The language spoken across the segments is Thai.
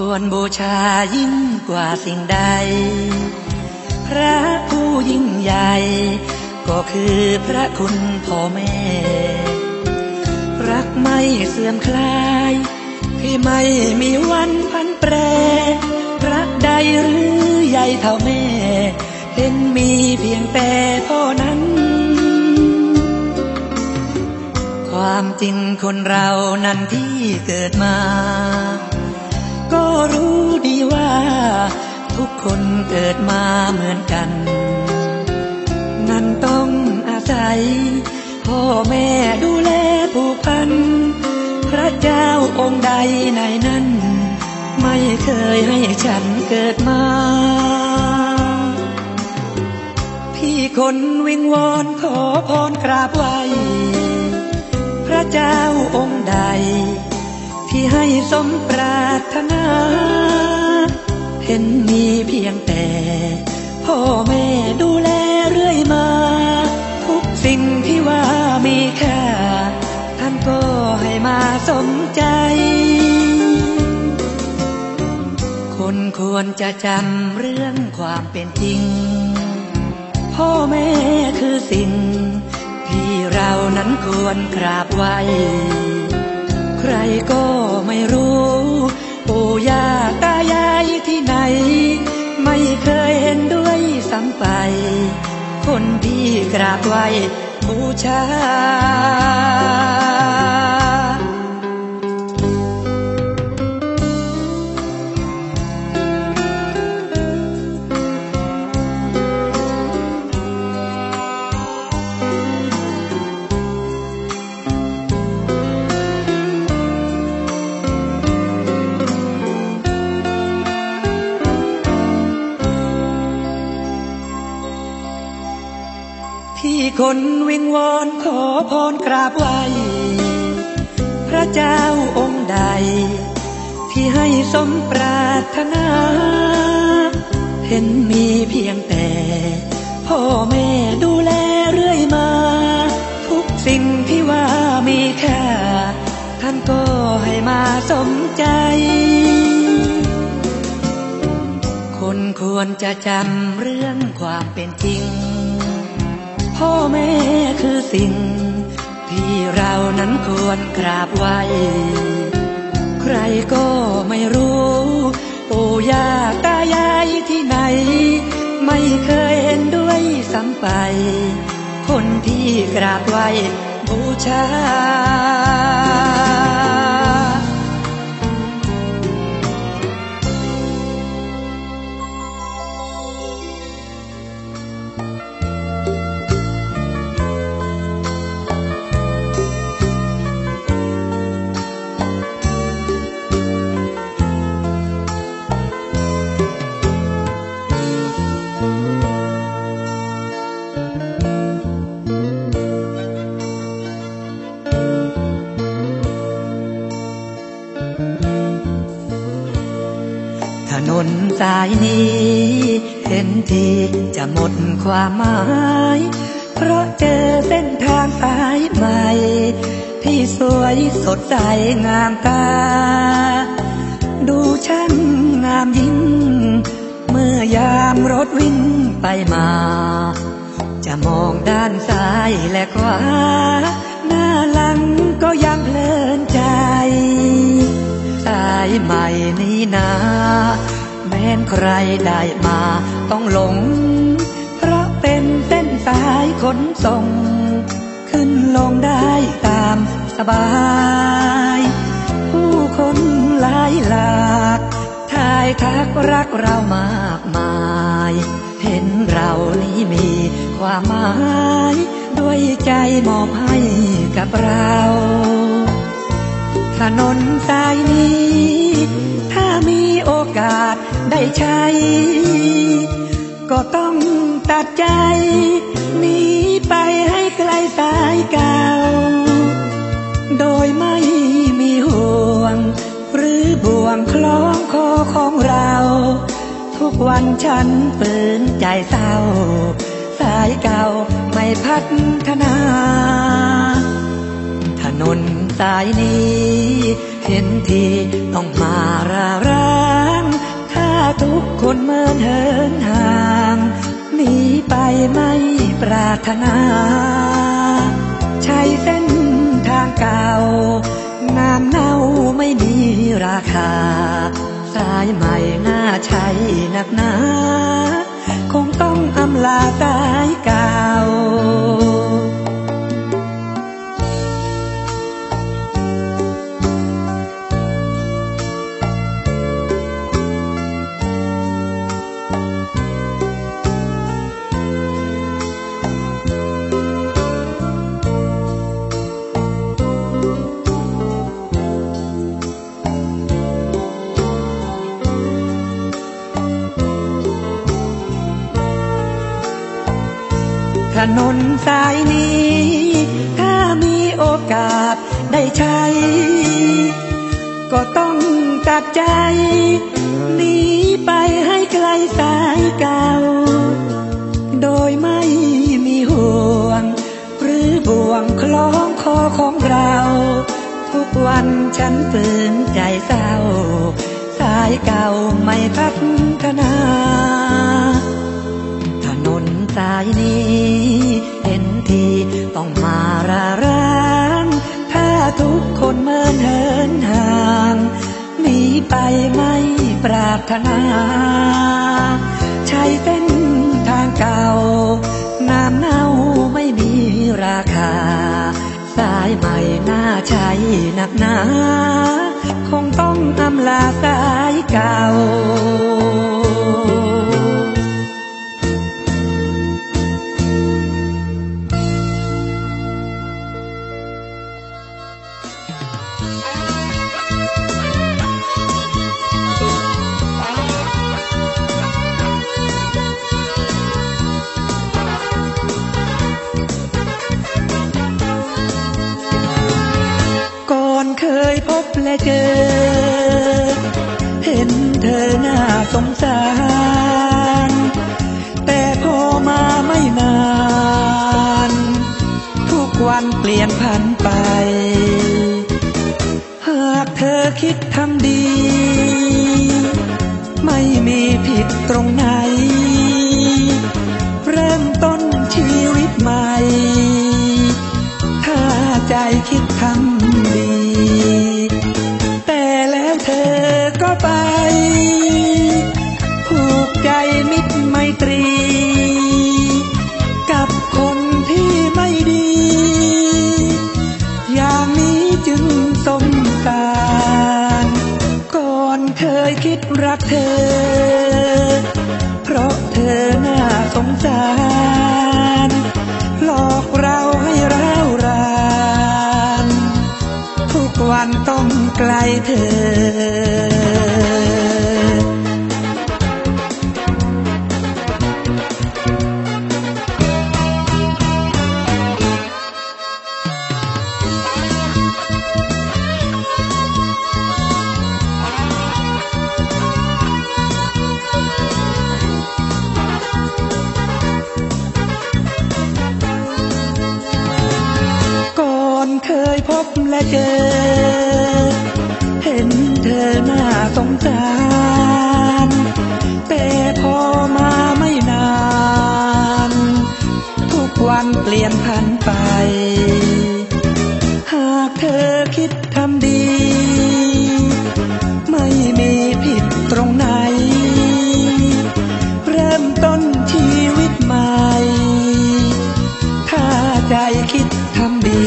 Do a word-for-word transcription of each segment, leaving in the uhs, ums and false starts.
ควรบูชายิ่งกว่าสิ่งใดพระผู้ยิ่งใหญ่ก็คือพระคุณพ่อแม่รักไม่เสื่อมคลายที่ไม่มีวันพันแปรพระใดหรือใหญ่เท่าแม่เห็นมีเพียงแต่พ่อนั้นความจริงคนเรานั้นที่เกิดมาก็รู้ดีว่าทุกคนเกิดมาเหมือนกันนั้นต้องอาศัยพ่อแม่ดูแลผูกพันพระเจ้าองค์ใดในนั้นไม่เคยให้ฉันเกิดมาพี่คนวิงวอนขอพรกราบไหว้พระเจ้าองค์ใดที่ให้สมปรารถนาเห็นมีเพียงแต่พ่อแม่ดูแลเรื่อยมาทุกสิ่งที่ว่ามีค่าท่านก็ให้มาสมใจคนควรจะจำเรื่องความเป็นจริงพ่อแม่คือสิ่งที่เรานั้นควรกราบไหว้ใครก็ไม่รู้ปู่ย่าตายายที่ไหนไม่เคยเห็นด้วยซ้ำไปคนที่กราบไหว้บูชาที่คนวิงวอนขอพรกราบไหว้พระเจ้าองค์ใดที่ให้สมปรารถนาเห็นมีเพียงแต่พ่อแม่ดูแลเรื่อยมาทุกสิ่งที่ว่ามีค่าท่านก็ให้มาสมใจคนควรจะจำเรื่องความเป็นจริงพ่อแม่คือสิ่งที่เรานั้นควรกราบไหว้ใครก็ไม่รู้ปู่ย่าตายายที่ไหนไม่เคยเห็นด้วยซ้ำไปคนที่กราบไหว้บูชาถนนสายนี้เห็นทีจะหมดความหมายเพราะเจอเส้นทางสายใหม่ที่สวยสดใสงามตาดูช่างงามยิ่งเมื่อยามรถวิ่งไปมาจะมองด้านซ้ายและขวาหน้าหลังก็ยังเพลินใจสายใหม่นี้นาแม้นใครได้มาต้องหลงเพราะเป็นเส้นสายขนส่งขึ้นลงได้ตามสบายผู้คนหลายหลากทายทักรักเรามากมายเห็นเรานี้มีความหมายด้วยใจมอบให้กับเราถนนสายนี้ถ้ามีโอกาสได้ใช้ก็ต้องตัดใจหนีไปให้ไกลสายเก่าโดยไม่มีห่วงหรือบ่วงคล้องคอของเราทุกวันฉันฝืนใจเศร้าสายเก่าไม่พัฒนาถนนสายนี้เห็นทีต้องมาราร้ายทุกคนเมินเหินห่างหนีไปไม่ปรารถนาใช้เส้นทางเก่าน้ำเน่าไม่มีราคาสายใหม่น่าใช้หนักหนาคงต้องอำลาสายเก่าถนนสายนี้ถ้ามีโอกาสได้ใช้ก็ต้องตัดใจหนีไปให้ไกลสายเก่าโดยไม่มีห่วงหรือบ่วงคล้องคอของเราทุกวันฉันฝืนใจเศร้าสายเก่าไม่พัฒนาถนนสายนี้เห็นทีต้องมาราร้างถ้าทุกคนเมินเหินห่างหนีไปไม่ปรารถนาใช้เส้นทางเก่าน้ำเน่าไม่มีราคาสายใหม่น่าใช้หนักหนาคงต้องอำลาสายเก่าเคยพบและเจอเห็นเธอหน้าสงสารแต่พอมาไม่นานทุกวันเปลี่ยนผันไปหากเธอคิดทำดีไม่มีผิดตรงไหนเริ่มต้นชีวิตใหม่ถ้าใจคิดทำดีแต่แล้วเธอก็ไปผูกใจมิตรไมตรีกับคนที่ไม่ดีอย่างนี้จึงสงสารก่อนเคยคิดรักเธอเพราะเธอน่าสงสารหลอกเราให้ร้าวรานทุกวันต้องไกลเธอเคยพบและเจอเห็นเธอหน้าสงสารแต่พอมาไม่นานทุกวันเปลี่ยนผันไปหากเธอคิดทำดีไม่มีผิดตรงไหนเริ่มต้นชีวิตใหม่ถ้าใจคิดทำดี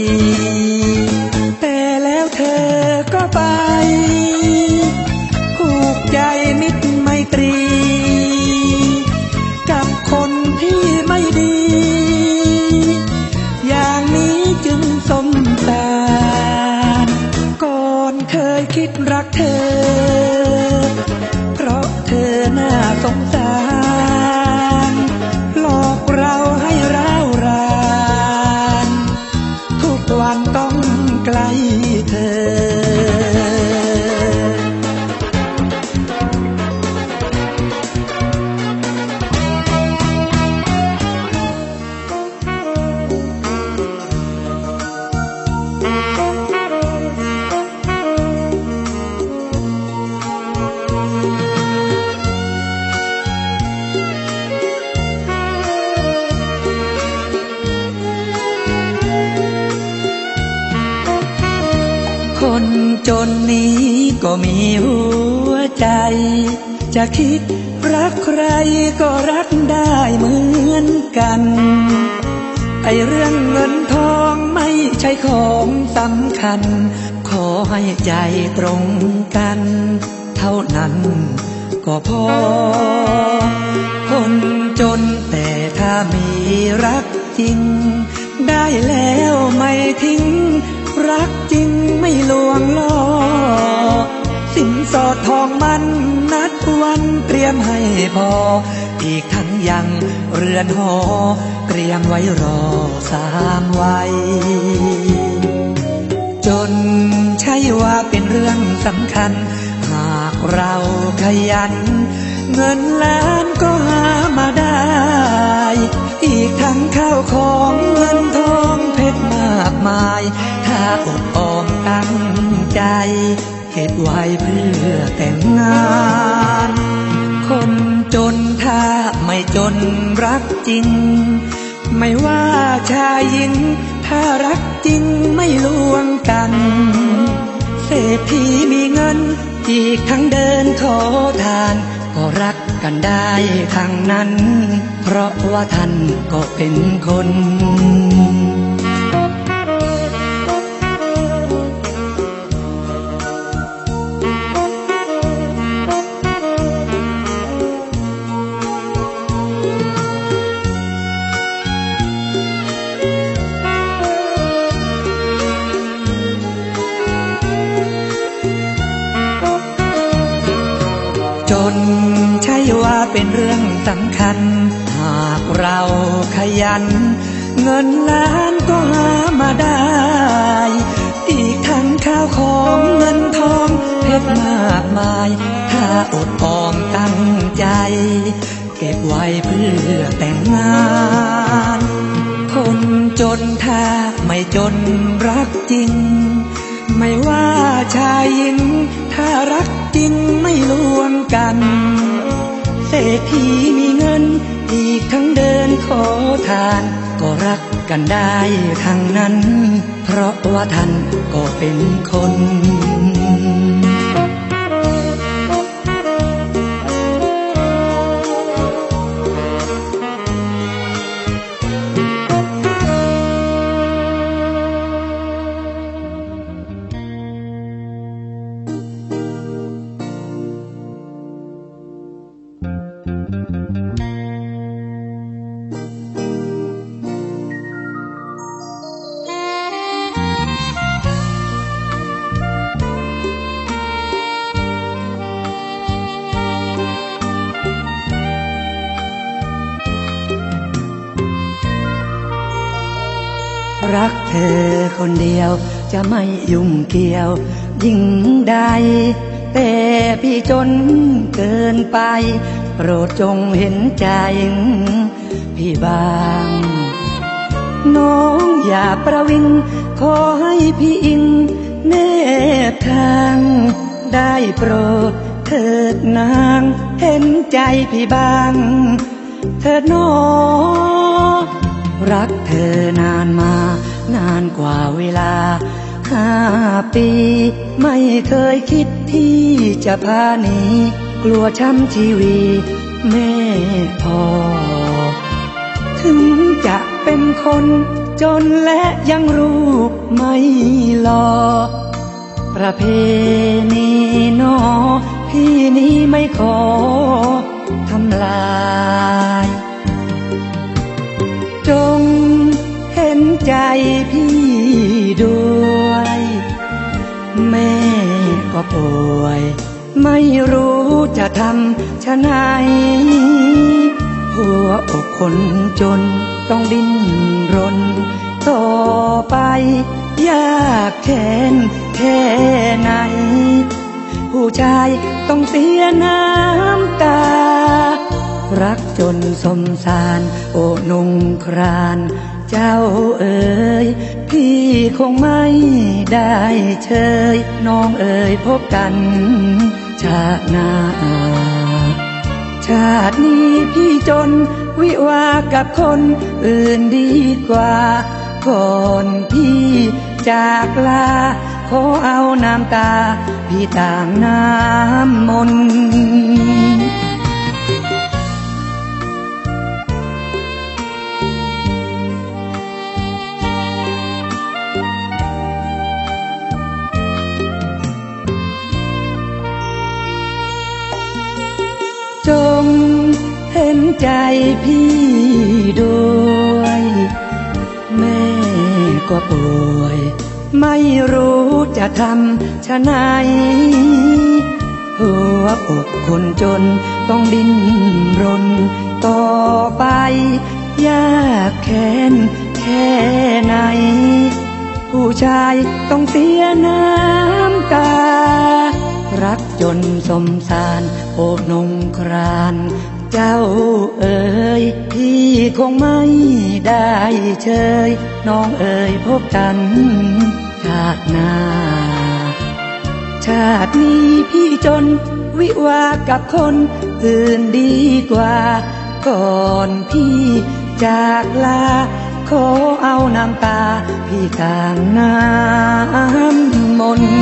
แต่แล้วเธอก็ไปผูกใจมิตรไมตรีกับคนที่ไม่ดีอย่างนี้จึงสงสารคนจนนี้ก็มีหัวใจจะคิดรักใครก็รักได้เหมือนกันไอเรื่องเงินทองไม่ใช่ของสำคัญขอให้ใจตรงกันเท่านั้นก็พอคนจนแต่ถ้ามีรักจริงได้แล้วไม่ทิ้งรักจริงไม่ลวงล่อสินสอดทองมันนัดวันเตรียมให้พออีกทั้งยังเรือนหอเตรียมไว้รอสามวัยจนใช่ว่าเป็นเรื่องสำคัญหากเราขยันเงินล้านก็หามาได้อีกทั้งข้าวของเงินทองเพชรมากมายถ้าอดออมตั้งใจเก็บไว้เพื่อแต่งงานคนจนถ้าไม่จนรักจริงไม่ว่าชายหญิงถ้ารักจริงไม่ลวงกันเศรษฐีมีเงินอีกทั้งเดินขอทานก็รักกันได้ทั้งนั้นเพราะว่าท่านก็เป็นคนจนใช่ว่าเป็นเรื่องสำคัญหากเราขยันเงินล้านก็หามาได้อีกทั้งข้าวของเงินทองเพชรมากมายถ้าอดออมตั้งใจเก็บไว้เพื่อแต่งงานคนจนถ้าไม่จนรักจริงไม่ว่าชายหญิงถ้ารักจริงไม่ลวงกันเศรษฐีมีเงินอีกทั้งเดินขอทานก็รักกันได้ทั้งนั้นเพราะว่าท่านก็เป็นคนรักเธอคนเดียวจะไม่ยุ่งเกี่ยวยิ่งใดแต่พี่จนเกินไปโปรดจงเห็นใจพี่บ้างน้องอย่าประวิงขอให้พี่อิงแนบทางได้โปรดเถิดนางเห็นใจพี่บ้างเถิดน้องรักเธอนานมานานกว่าเวลาห้าปีไม่เคยคิดที่จะพาหนีกลัวช้ำชีวีแม่พอถึงจะเป็นคนจนและยังรูปไม่หล่อประเพณีนอพี่นี้ไม่ขอทำลายจงเห็นใจพี่ด้วยแม่ก็ป่วยไม่รู้จะทำชะไหนหัวอกคนจนต้องดิ้นรนต่อไปยากแค้นแค่ไหนผู้ชายต้องเสียน้ำตารักจนสมสารโอ้นุ่งครานเจ้าเอ๋ยพี่คงไม่ได้เชยน้องเอ๋ยพบกันชาติหน้าชาตินี้พี่จนวิวากับคนอื่นดีกว่าก่อนพี่จากลาขขอเอาน้ำตาพี่ต่างน้ำมนต์จงเห็นใจพี่ด้วยแม่ก็ป่วยไม่รู้จะทำชะไหนหัวอกคนจนต้องดิ้นรนต่อไปยากแค้นแค่ไหนผู้ชายต้องเสียน้ำตารักจนสมสารโอนงครานเจ้าเอ๋ยพี่คงไม่ได้เชยน้องเอ๋ยพบกันชาติหน้าชาตินี้พี่จนวิวากับคนอื่นดีกว่าก่อนพี่จากลาขอเอาน้ำตาพี่ต่างน้ำมนต์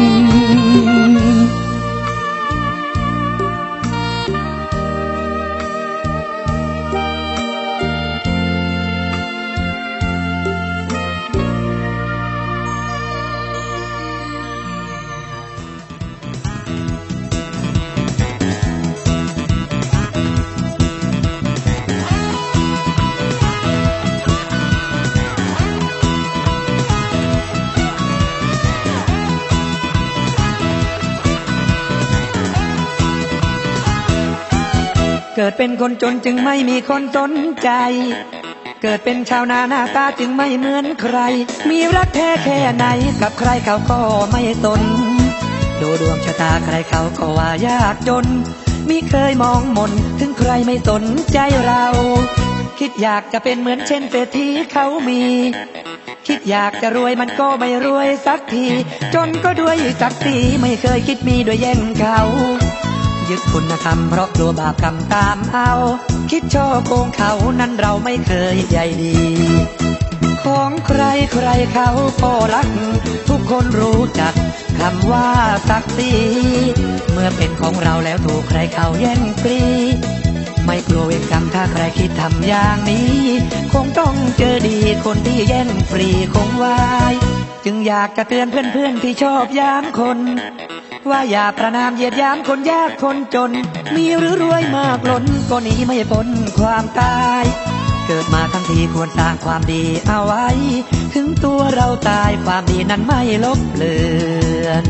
เกิดเป็นคนจนจึงไม่มีคนสนใจเกิดเป็นชาวนาหน้าตาจึงไม่เหมือนใครมีรักแท้แค่ไหนกับใครเขาก็ไม่สนดูดวงชะตาใครเขาก็ว่ายากจนมิเคยมองมนถึงใครไม่สนใจเราคิดอยากจะเป็นเหมือนเช่นเศรษฐีเขามีคิดอยากจะรวยมันก็ไม่รวยสักทีจนก็ด้วยศักดิ์ศรีไม่เคยคิดมีด้วยแย่งเขายึดคุณธรรมเพราะกลัวบาปกรรมตามเอาคิดช่อโกงเขานั้นเราไม่เคยใยดีของใครใครเขาก็รักทุกคนรู้จักคำว่าศักดิ์ศรีเมื่อเป็นของเราแล้วถูกใครเขาแย่งฟรีไม่กลัวเวรกรรมถ้าใครคิดทำอย่างนี้คงต้องเจอดีคนที่แย่งฟรีคงวายจึงอยากจะเตือนเพื่อนๆที่ชอบย้ำคนว่าอย่าประนามเหยียดหยามคนยากคนจนมีหรือรวยมากล้นก็หนีไม่พ้นความตายเกิดมาทั้งทีควรสร้างความดีเอาไว้ถึงตัวเราตายความดีนั้นไม่ลบเลือน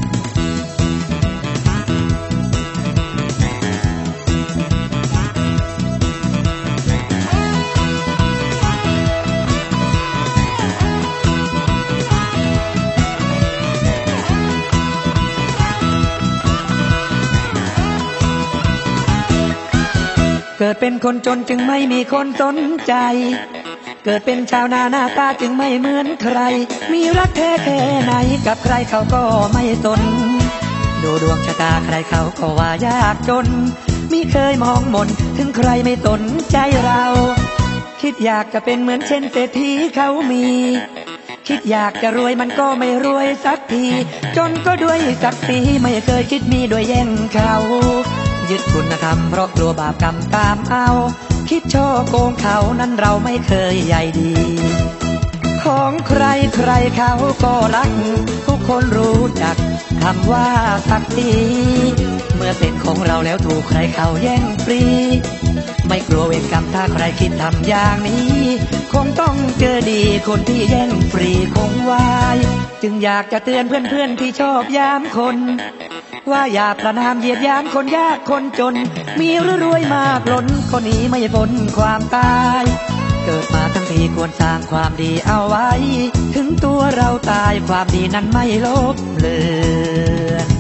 เกิดเป็นคนจนจึงไม่มีคนสนใจเกิดเป็นชาวนาหน้าตาจึงไม่เหมือนใครมีรักแท้แค่ไหนกับใครเขาก็ไม่สนดูดวงชะตาใครเขาก็ว่ายากจนมิเคยมองมนถึงใครไม่สนใจเราคิดอยากจะเป็นเหมือนเช่นเศรษฐีเขามีคิดอยากจะรวยมันก็ไม่รวยสักทีจนก็ด้วยศักดิ์ศรีไม่เคยคิดมีด้วยแย่งเขายึดคุณธรรมเพราะกลัวบาปกรรมตามเอาคิดช่อโกงเขานั้นเราไม่เคยใยดีของใครใครเขาก็รักทุกคนรู้จักคำว่าศักดิ์ศรีเมื่อเป็นของเราแล้วถูกใครเขาแย่งฟรีไม่กลัวเวรกรรมถ้าใครคิดทำอย่างนี้คงต้องเจอดีคนที่แย่งฟรีคงวายจึงอยากจะเตือนเพื่อนๆที่ชอบย้ำคนว่าอย่าประนามเหยียดหยามคนยากคนจนมีหรือรวยมากล้นก็หนีไม่พ้นความตายเกิดมาทั้งทีควรสร้างความดีเอาไว้ถึงตัวเราตายความดีนั้นไม่ลบเลือน